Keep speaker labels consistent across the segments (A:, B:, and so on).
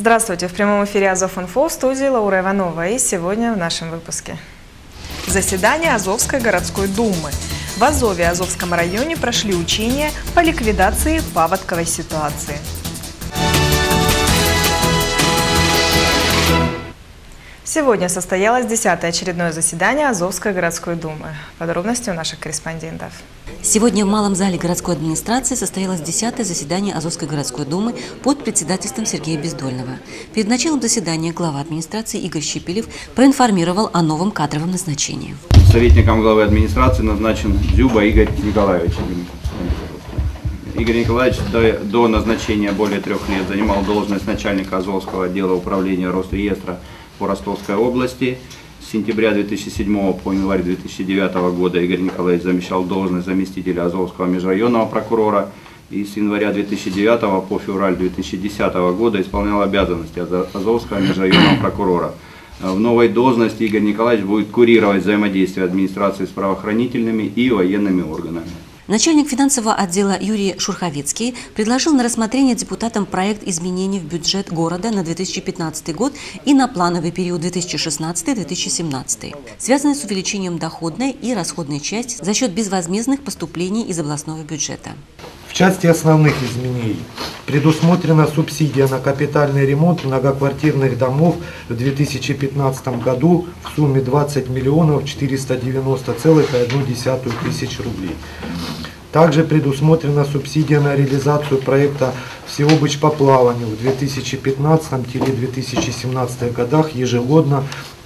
A: Здравствуйте! В прямом эфире Азов-Инфо, в студии Лаура Иванова. И сегодня в нашем выпуске. Заседание Азовской городской думы. В Азове Азовском районе прошли учения по ликвидации паводковой ситуации. Сегодня состоялось 10-е очередное заседание Азовской городской думы. Подробности у наших корреспондентов.
B: Сегодня в Малом зале городской администрации состоялось 10-е заседание Азовской городской думы под председательством Сергея Бездольного. Перед началом заседания глава администрации Игорь Щепелев проинформировал о новом кадровом назначении.
C: Советником главы администрации назначен Дзюба Игорь Николаевич. Игорь Николаевич до назначения более 3 лет занимал должность начальника Азовского отдела управления Росреестра по Ростовской области. С сентября 2007 по январь 2009 года Игорь Николаевич замещал должность заместителя Азовского межрайонного прокурора и с января 2009 по февраль 2010 года исполнял обязанности Азовского межрайонного прокурора. В новой должности Игорь Николаевич будет курировать взаимодействие администрации с правоохранительными и военными органами.
B: Начальник финансового отдела Юрий Шурховецкий предложил на рассмотрение депутатам проект изменений в бюджет города на 2015 год и на плановый период 2016-2017, связанный с увеличением доходной и расходной части за счет безвозмездных поступлений из областного бюджета.
D: В части основных изменений предусмотрена субсидия на капитальный ремонт многоквартирных домов в 2015 году в сумме 20 миллионов 490,1 тысяч рублей. Также предусмотрена субсидия на реализацию проекта «Всеобыч по плаванию» в 2015-2017 годах ежегодно по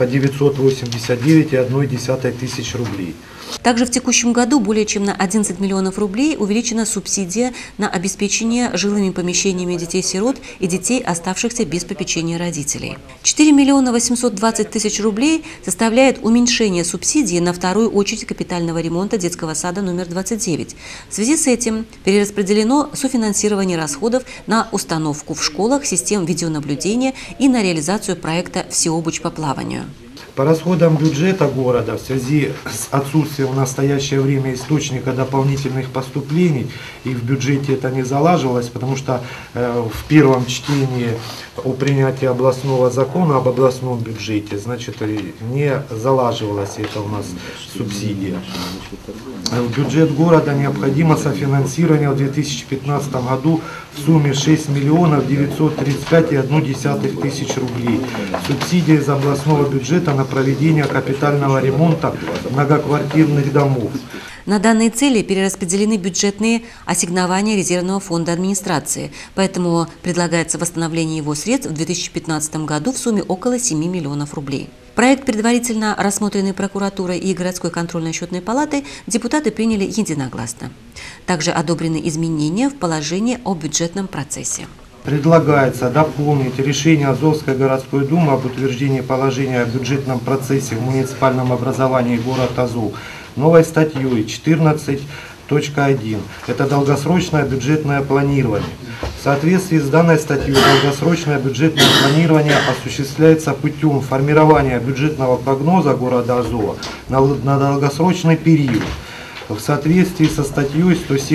D: 989,1 тысяч рублей.
B: Также в текущем году более чем на 11 миллионов рублей увеличена субсидия на обеспечение жилыми помещениями детей-сирот и детей, оставшихся без попечения родителей. 4 миллиона 820 тысяч рублей составляет уменьшение субсидии на вторую очередь капитального ремонта детского сада номер 29. В связи с этим перераспределено софинансирование расходов на установку в школах систем видеонаблюдения и на реализацию проекта «Всеобыч по плаванию».
D: По расходам бюджета города в связи с отсутствием в настоящее время источника дополнительных поступлений, и в бюджете это не залаживалось, потому что в первом чтении о принятии областного закона об областном бюджете, значит, не залаживалась это у нас субсидия. В бюджет города необходимо софинансирование в 2015 году в сумме 6 миллионов 935,1 тысяч рублей. Субсидия из областного бюджета на проведение капитального ремонта многоквартирных домов.
B: На данные цели перераспределены бюджетные ассигнования резервного фонда администрации, поэтому предлагается восстановление его средств в 2015 году в сумме около 7 миллионов рублей. Проект, предварительно рассмотренный прокуратурой и городской контрольно-счетной палатой, депутаты приняли единогласно. Также одобрены изменения в положении о бюджетном процессе.
D: Предлагается дополнить решение Азовской городской думы об утверждении положения о бюджетном процессе в муниципальном образовании город Азов новой статьей 14.1. Это долгосрочное бюджетное планирование. В соответствии с данной статьей долгосрочное бюджетное планирование осуществляется путем формирования бюджетного прогноза города Азова на долгосрочный период в соответствии со статьей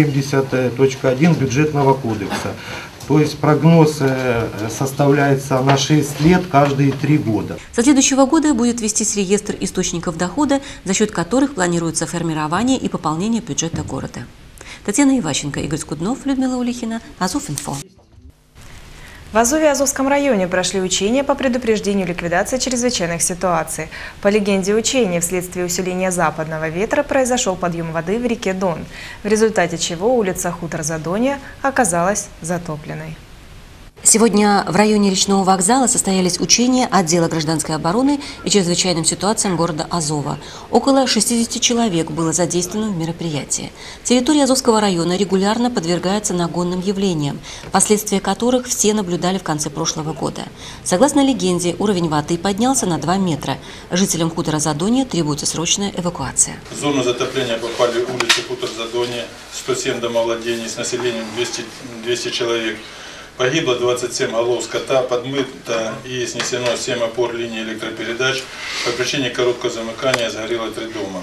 D: 170.1 бюджетного кодекса. То есть прогноз составляется на 6 лет каждые 3 года.
B: Со следующего года будет вестись реестр источников дохода, за счет которых планируется формирование и пополнение бюджета города. Татьяна Иващенко, Игорь Скуднов, Людмила Улихина, Азов-Инфо.
A: В Азове Азовском районе прошли учения по предупреждению ликвидации чрезвычайных ситуаций. По легенде учений, вследствие усиления западного ветра произошел подъем воды в реке Дон, в результате чего улица Хутор-Задонья оказалась затопленной.
B: Сегодня в районе речного вокзала состоялись учения отдела гражданской обороны и чрезвычайным ситуациям города Азова. Около 60 человек было задействовано в мероприятии. Территория Азовского района регулярно подвергается нагонным явлениям, последствия которых все наблюдали в конце прошлого года. Согласно легенде, уровень воды поднялся на 2 метра. Жителям хутора Задонья требуется срочная эвакуация.
E: В зону затопления попали улицы Хутор-Задонья, 107 домовладений с населением 200 человек. Погибло 27 голов скота, подмыто и снесено 7 опор линии электропередач. По причине короткого замыкания сгорело 3 дома.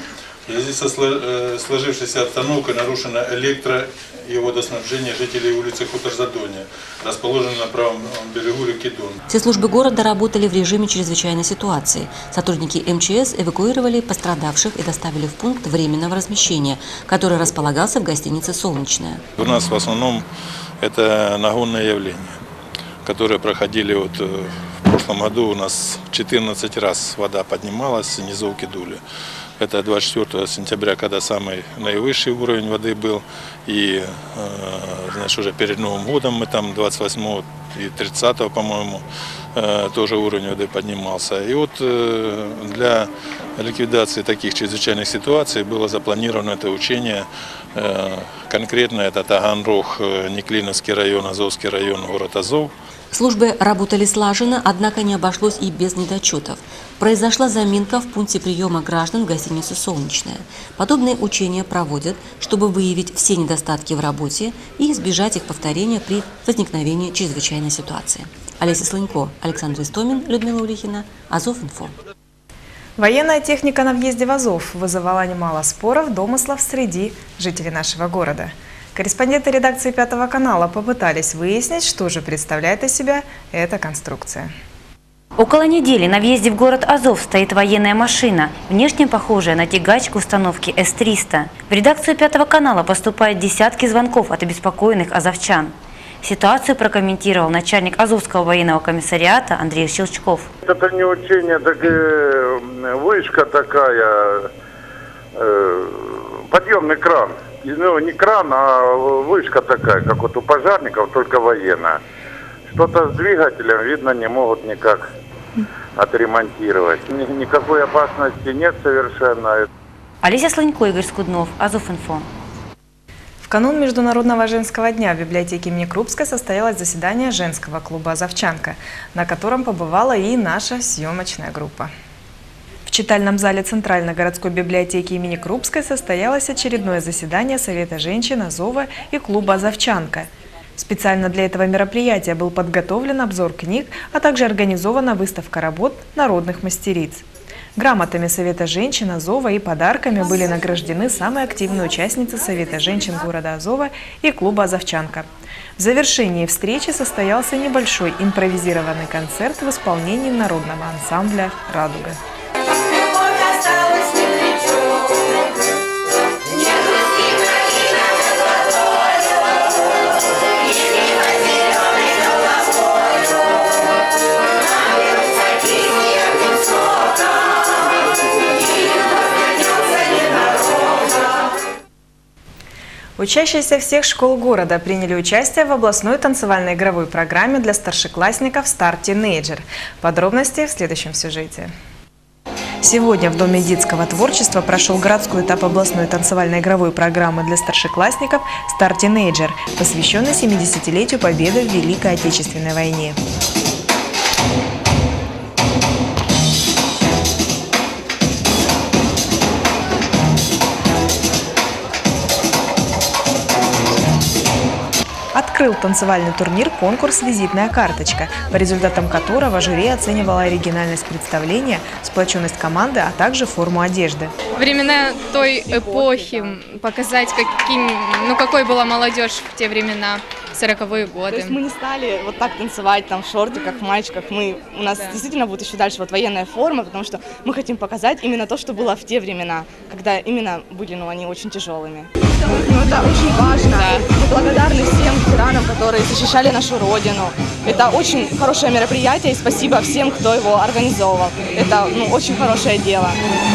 E: В связи со сложившейся обстановкой нарушено электро- и водоснабжение жителей улицы Хутор-Задонье, расположенной на правом берегу реки Дон.
B: Все службы города работали в режиме чрезвычайной ситуации. Сотрудники МЧС эвакуировали пострадавших и доставили в пункт временного размещения, который располагался в гостинице «Солнечная».
E: У нас в основном это нагонные явления, которые проходили в прошлом году. У нас 14 раз вода поднималась, низовки дули. Это 24 сентября, когда самый наивысший уровень воды был. И значит, уже перед Новым годом мы там 28 и 30, по-моему, тоже уровень воды поднимался. И вот для ликвидации таких чрезвычайных ситуаций было запланировано это учение. Конкретно это Таганрог, Неклиновский район, Азовский район, город Азов.
B: Службы работали слаженно, однако не обошлось и без недочетов. Произошла заминка в пункте приема граждан в гостинице «Солнечная». Подобные учения проводят, чтобы выявить все недостатки в работе и избежать их повторения при возникновении чрезвычайной ситуации. Олеся Слонько, Александр Истомин, Людмила Улихина, Азов.Инфо.
A: Военная техника на въезде в Азов вызывала немало споров, домыслов среди жителей нашего города. Корреспонденты редакции Пятого канала попытались выяснить, что же представляет из себя эта конструкция.
F: Около недели на въезде в город Азов стоит военная машина, внешне похожая на тягач к установке С-300. В редакцию Пятого канала поступают десятки звонков от обеспокоенных азовчан. Ситуацию прокомментировал начальник Азовского военного комиссариата Андрей Щелчков.
G: Это не учение, так вышка такая, подъемный кран. Ну, не кран, а вышка такая, как вот у пожарников, только военная. Что-то с двигателем, видно, не могут никак отремонтировать. Никакой опасности нет совершенно.
F: Олеся Слонько, Игорь Скуднов, Азов.Инфо.
A: В канун Международного женского дня в библиотеке имени Крупской состоялось заседание женского клуба «Азовчанка», на котором побывала и наша съемочная группа. В читальном зале Центральной городской библиотеки имени Крупской состоялось очередное заседание Совета женщин Азова и клуба «Азовчанка». Специально для этого мероприятия был подготовлен обзор книг, а также организована выставка работ народных мастериц. Грамотами Совета женщин Азова и подарками были награждены самые активные участницы Совета женщин города Азова и клуба «Азовчанка». В завершении встречи состоялся небольшой импровизированный концерт в исполнении народного ансамбля «Радуга». Учащиеся всех школ города приняли участие в областной танцевальной игровой программе для старшеклассников «Старт Тинейджер». Подробности в следующем сюжете. Сегодня в Доме детского творчества прошел городской этап областной танцевальной игровой программы для старшеклассников «Старт Тинейджер», посвященный 70-летию Победы в Великой Отечественной войне. Открыл танцевальный турнир конкурс «Визитная карточка», по результатам которого жюри оценивало оригинальность представления, сплоченность команды, а также форму одежды.
H: Времена той эпохи, показать, какой была молодежь в те времена, 40-е годы.
I: То есть мы не стали вот так танцевать там в шортиках, в маечках. У нас действительно будет еще дальше вот военная форма, потому что мы хотим показать именно то, что было в те времена, когда именно были, они очень тяжелыми. Это очень важно. Мы благодарны всем ветеранам, которые защищали нашу Родину. Это очень хорошее мероприятие, и спасибо всем, кто его организовывал. Это очень хорошее дело.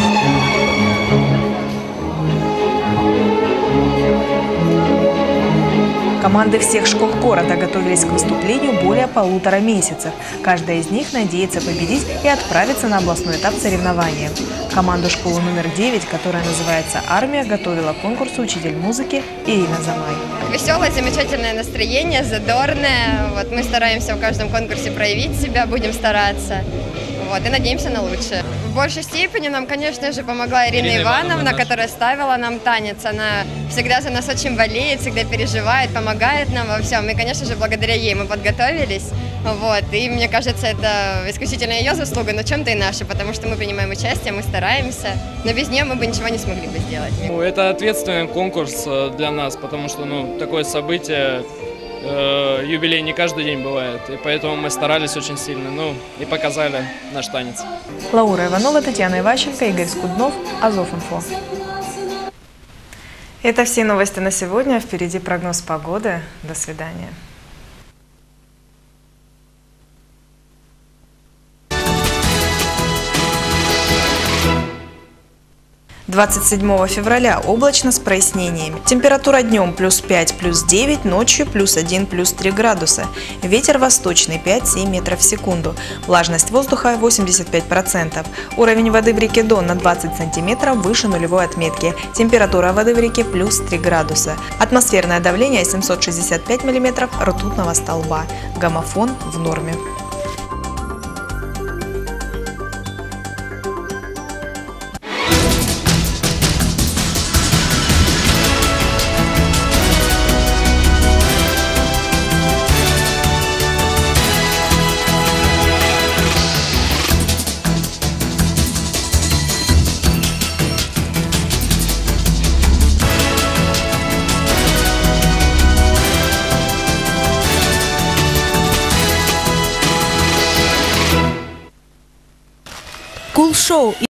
A: Команды всех школ города готовились к выступлению более 1,5 месяцев. Каждая из них надеется победить и отправиться на областной этап соревнования. Команду школы номер 9, которая называется «Армия», готовила к конкурсу учитель музыки Ирина Замай.
J: Веселое, замечательное настроение, задорное. Мы стараемся в каждом конкурсе проявить себя, будем стараться. И надеемся на лучшее. В большей степени нам, конечно же, помогла Ирина Ивановна, которая ставила нам танец. Она всегда за нас очень болеет, всегда переживает, помогает нам во всем. И, конечно же, благодаря ей мы подготовились. Вот, и мне кажется, это исключительно ее заслуга, но в чем-то и наша, потому что мы принимаем участие, мы стараемся, но без нее мы бы ничего не смогли бы сделать.
K: Это ответственный конкурс для нас, потому что такое событие, юбилей не каждый день бывает, и поэтому мы старались очень сильно, и показали наш танец.
A: Лаура Иванова, Татьяна Иващенко, Игорь Скуднов, Азов.Инфо. Это все новости на сегодня. Впереди прогноз погоды. До свидания. 27 февраля облачно с прояснениями. Температура днем +5, +9, ночью +1, +3 градуса. Ветер восточный 5-7 метров в секунду. Влажность воздуха 85%. Уровень воды в реке Дон на 20 сантиметров выше нулевой отметки. Температура воды в реке +3 градуса. Атмосферное давление 765 миллиметров ртутного столба. Гомофон в норме.
L: Кул-шоу